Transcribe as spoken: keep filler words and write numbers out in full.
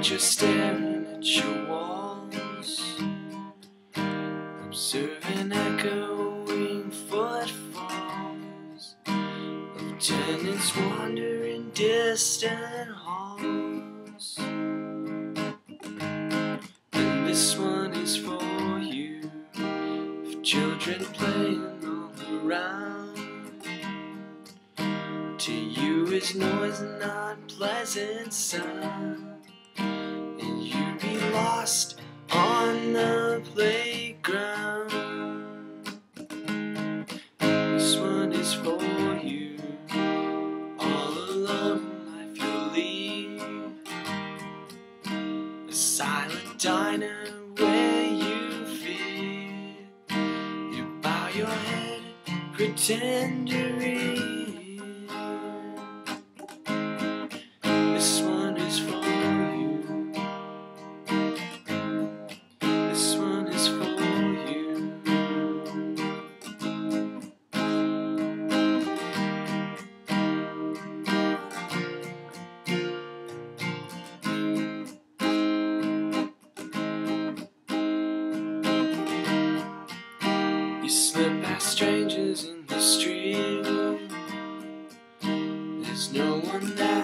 you're staring at your walls, observing echoing footfalls of tenants wandering distant halls. And this one is for you, for children playing all around. To you is noise not pleasant sound, and you'd be lost on the playground. This one is for you, all alone in life you'll leave, a silent diner where you fear. You bow your head, pretend to read. This one is for you. This one is for you. You slip past strangers in the street. There's no one there